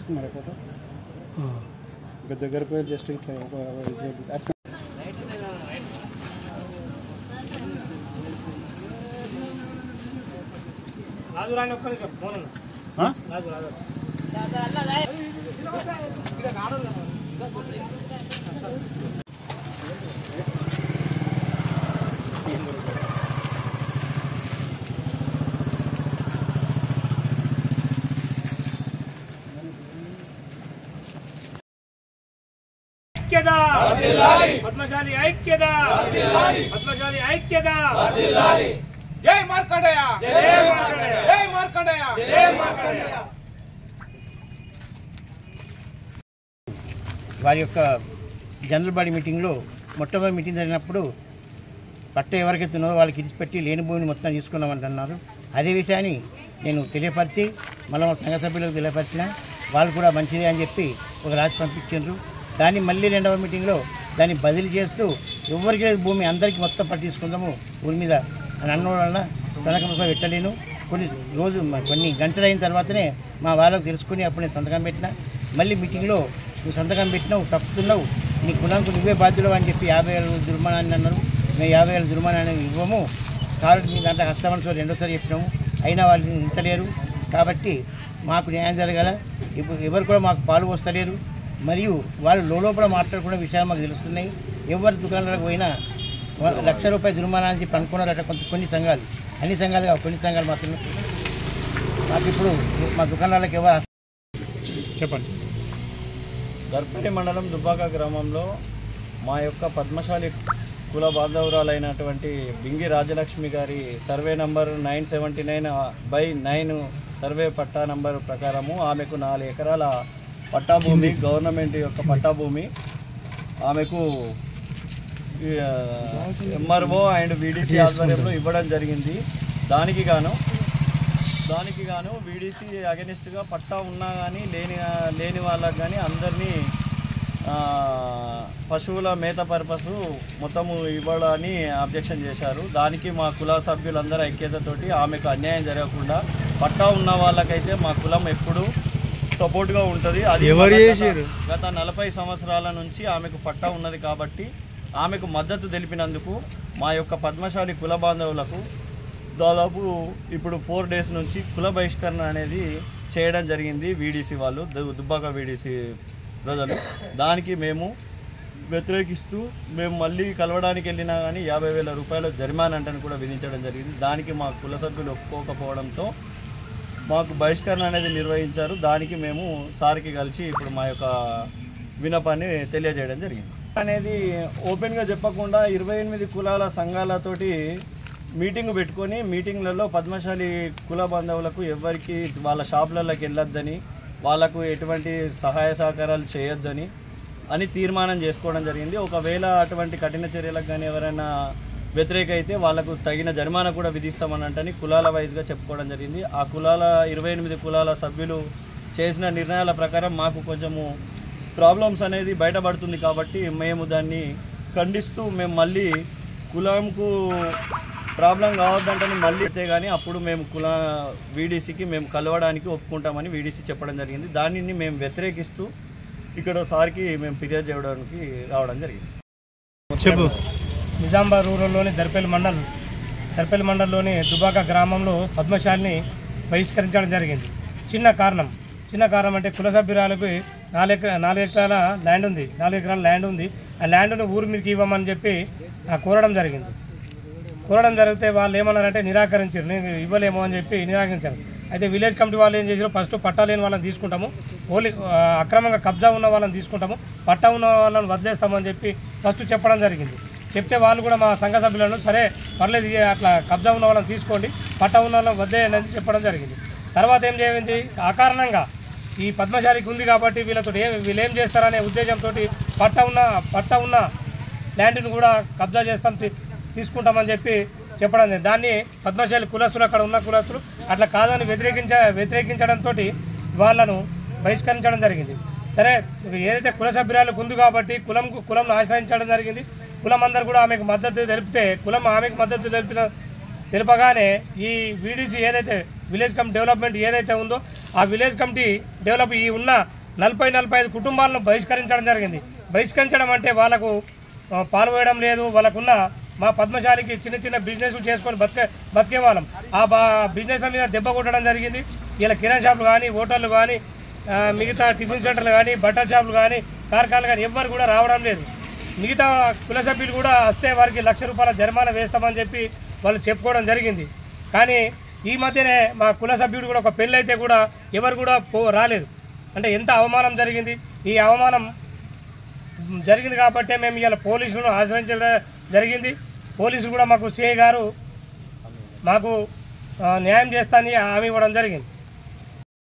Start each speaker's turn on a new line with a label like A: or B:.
A: తీసుకున్నారా ఫోటో? దగ్గర పోయి జస్ట్ ఇట్లా రాజు రాని ఒక్క నిమిషం ఫోన్ రాజు రాజు పద్మశాలి ఐక్యత పద్మశాలి ఐక్యత
B: జై మార్కండేయ జై మార్కండేయ జై మార్కండేయ.
C: వారి యొక్క జనరల్ బాడీ మీటింగ్లో మొట్టమొదటి మీటింగ్ జరిగినప్పుడు పట్ట ఎవరికైతే ఉన్నారో వాళ్ళకి ఇడిచిపెట్టి లేని భూమిని మొత్తం తీసుకున్నామంటున్నారు. అదే విషయాన్ని నేను తెలియపరిచి మళ్ళీ మా సంఘ సభ్యులకు తెలియపరిచిన వాళ్ళు కూడా మంచిదే అని చెప్పి ఒక రాసి పంపించారు. దాన్ని మళ్ళీ రెండవ మీటింగ్లో దాన్ని బదిలీ చేస్తూ ఎవరికి లేదు భూమి అందరికీ మొత్తం పట్టు తీసుకుందాము ఊరి మీద అని అన్న వలన సంతకం పెట్టలేను. కొన్ని గంటలు అయిన తర్వాతనే మా వాళ్ళకు తెలుసుకుని అప్పుడు నేను సంతకం పెట్టిన. మళ్ళీ మీటింగ్లో నువ్వు సంతకం పెట్టినావు, తప్పుతున్నావు, నీ కులానికి నువ్వే బాధ్యులు అని చెప్పి 50,000 జుర్మానాన్ని అన్నారు. మేము 50,000 జుర్మానాన్ని ఇవ్వము కాబట్టి మీ దాంట్లో హస్తమనసు రెండోసారి చెప్పినాము. అయినా వాళ్ళు ఇంటలేరు. కాబట్టి మాకు న్యాయం జరగాల. ఇప్పుడు ఎవరు కూడా మాకు పాలు వస్తలేరు. మరియు వాళ్ళు లోపల మాట్లాడుకునే విషయాలు మాకు తెలుస్తున్నాయి. ఎవరి దుకాణాలకు పోయినా ₹1,00,000 జుర్మానా అని చెప్పి అనుకున్నారు. అట్లా కొన్ని సంఘాలు, అన్ని సంఘాలు కావు, కొన్ని సంఘాలు మాత్రమే. మాకు ఇప్పుడు మా దుకాణాలకు ఎవరు
A: చెప్పండి.
D: దర్పల్లి మండలం దుబ్బాక గ్రామంలో మా యొక్క పద్మశాలి కుల బాంధవురాలైనటువంటి బింగి రాజలక్ష్మి గారి survey number 979/9 survey patta number ప్రకారము ఆమెకు 4 ఎకరాల పట్టా భూమి, గవర్నమెంట్ యొక్క పట్టా భూమి ఆమెకు ఎంఆర్ఓ అండ్ వీడీసీ ఆధ్వర్యంలో ఇవ్వడం జరిగింది. దానికి గాను వీడీసీ అగెనిస్ట్గా పట్టా ఉన్నా కానీ లేని వాళ్ళకు కానీ అందరినీ పశువుల మేత పర్పస్ మొత్తము ఇవ్వడాన్ని అబ్జెక్షన్ చేశారు. దానికి మా కుల సభ్యులందరూ ఐక్యతతోటి ఆమెకు అన్యాయం జరగకుండా పట్టా ఉన్న వాళ్ళకైతే మా కులం ఎప్పుడు సపోర్ట్గా ఉంటుంది. అది గత 40 సంవత్సరాల నుంచి ఆమెకు పట్టా ఉన్నది కాబట్టి ఆమెకు మద్దతు తెలిపినందుకు మా యొక్క పద్మశాలి కుల బాంధవులకు దాదాపు ఇప్పుడు 4 days నుంచి కుల బహిష్కరణ అనేది చేయడం జరిగింది. వీడీసీ వాళ్ళు, దుబ్బాక వీడీసీ ప్రజలు. దానికి మేము వ్యతిరేకిస్తూ మేము మళ్ళీ కలవడానికి వెళ్ళినా కానీ 50,000 రూపాయల జరిమానాంటని కూడా విధించడం జరిగింది. దానికి మా కుల సభ్యులు ఒప్పుకోకపోవడంతో మాకు బహిష్కరణ అనేది నిర్వహించారు. దానికి మేము సార్కి కలిసి ఇప్పుడు మా యొక్క విన్నపాన్ని తెలియజేయడం జరిగింది. అనేది ఓపెన్గా చెప్పకుండా 28 కులాల సంఘాలతోటి మీటింగ్ పెట్టుకొని మీటింగ్లలో పద్మశాలి కుల బాంధవులకు ఎవరికి వాళ్ళ షాపులలోకి వెళ్ళొద్దని, వాళ్ళకు ఎటువంటి సహాయ సహకారాలు చేయొద్దని అని తీర్మానం చేసుకోవడం జరిగింది. ఒకవేళ అటువంటి కఠిన చర్యలకు కానీ ఎవరైనా వ్యతిరేక అయితే వాళ్ళకు తగిన జరిమానా కూడా విధిస్తామనంటని కులాల వైజ్గా చెప్పుకోవడం జరిగింది. ఆ కులాల 28 కులాల సభ్యులు చేసిన నిర్ణయాల ప్రకారం మాకు కొంచెము ప్రాబ్లమ్స్ అనేది బయటపడుతుంది కాబట్టి మేము దాన్ని ఖండిస్తూ మేము మళ్ళీ కులంకు ప్రాబ్లం కావద్దంటని మళ్ళీ అయితే కానీ అప్పుడు మేము వీడీసీకి మేము కలవడానికి ఒప్పుకుంటామని వీడీసీ చెప్పడం జరిగింది. దానిని మేము వ్యతిరేకిస్తూ ఇక్కడ సార్కి మేము ఫిర్యాదు చేయడానికి రావడం జరిగింది.
A: నిజామాబాద్ రూరల్లోని దర్పల్లి మండలంలోని దుబాక గ్రామంలో పద్మశాలిని బహిష్కరించడం జరిగింది. చిన్న కారణం అంటే కుల సభ్యురాలకు 4 ఎకరాల ల్యాండ్ ఉంది. 4 ఎకరాల ల్యాండ్ ఉంది. ఆ ల్యాండ్ను ఊరి మీదకి ఇవ్వమని చెప్పి కోరడం జరిగితే వాళ్ళు ఏమన్నారంటే నిరాకరించారు. నేను ఇవ్వలేమో అని చెప్పి నిరాకరించారు. అయితే విలేజ్ కమిటీ వాళ్ళు ఏం చేశారు, ఫస్ట్ పట్టా లేని వాళ్ళని తీసుకుంటాము, ఓన్లీ అక్రమంగా కబ్జా ఉన్న వాళ్ళని తీసుకుంటాము, పట్టా ఉన్న వాళ్ళని వదిలేస్తామని చెప్పి ఫస్ట్ చెప్పడం జరిగింది. చెప్తే వాళ్ళు కూడా మా సంఘ సభ్యులను సరే పర్లేదు అట్లా కబ్జా ఉన్న వాళ్ళని తీసుకోండి, పట్టా ఉన్న వాళ్ళని వదిలేయండి అని చెప్పడం జరిగింది. తర్వాత ఏం చేయింది, అకారణంగా ఈ పద్మశాలికి ఉంది కాబట్టి వీళ్ళు ఏం చేస్తారనే ఉద్దేశంతో పట్టా ఉన్న ల్యాండ్ని కూడా కబ్జా తీసుకుంటామని చెప్పి చెప్పడం. దాన్ని పద్మశాలి కులస్తులు, అక్కడ ఉన్న కులస్తులు అట్లా కాదని వ్యతిరేకించడంతో వాళ్ళను బహిష్కరించడం జరిగింది. సరే, ఏదైతే కుల సభ్యురాలకు ఉంది కాబట్టి కులంను ఆశ్రయించడం జరిగింది. కులం అందరూ కూడా ఆమెకు మద్దతు తెలిపితే కులం ఆమెకు మద్దతు తెలుపగానే ఈ వీడీసీ ఏదైతే విలేజ్ కమిటీ డెవలప్మెంట్ ఏదైతే ఉందో ఆ విలేజ్ కమిటీ ఈ ఉన్న 40-45 కుటుంబాలను బహిష్కరించడం జరిగింది. బహిష్కరించడం అంటే వాళ్ళకు పాల్గొనడం లేదు. వాళ్ళకున్న మా పద్మశాలికి చిన్న చిన్న బిజినెస్లు చేసుకొని బతికే వాళ్ళం. ఆ బిజినెస్ల మీద దెబ్బ కొట్టడం జరిగింది. ఇలా కిరాణా షాపులు కానీ, హోటళ్ళు కానీ, మిగతా టిఫిన్ సెంటర్లు కానీ, బట్టల షాపులు కానీ, కార్ఖానాలు కానీ ఎవ్వరు కూడా రావడం లేదు. మిగతా కుల సభ్యులు కూడా వస్తే వారికి ₹1,00,000 జరిమానా వేస్తామని చెప్పి వాళ్ళు చెప్పుకోవడం జరిగింది. కానీ ఈ మధ్యనే మా కుల సభ్యుడు కూడా ఒక పెళ్ళి అయితే కూడా ఎవరు కూడా రాలేదు. అంటే ఎంత అవమానం జరిగింది. ఈ అవమానం జరిగింది కాబట్టే మేము ఇవాళ పోలీసులను ఆశ్రయించడం జరిగింది. పోలీసులు కూడా మాకు సిఐ గారు మాకు న్యాయం చేస్తానని హామీ ఇవ్వడం జరిగింది.